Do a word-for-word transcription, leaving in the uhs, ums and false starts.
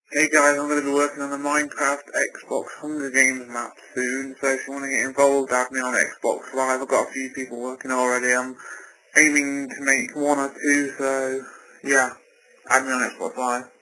Hey guys, I'm going to be working on the Minecraft Xbox Hunger Games map soon, so if you want to get involved, add me on Xbox Live. I've got a few people working already. I'm aiming to make one or two, so yeah, add me on Xbox Live.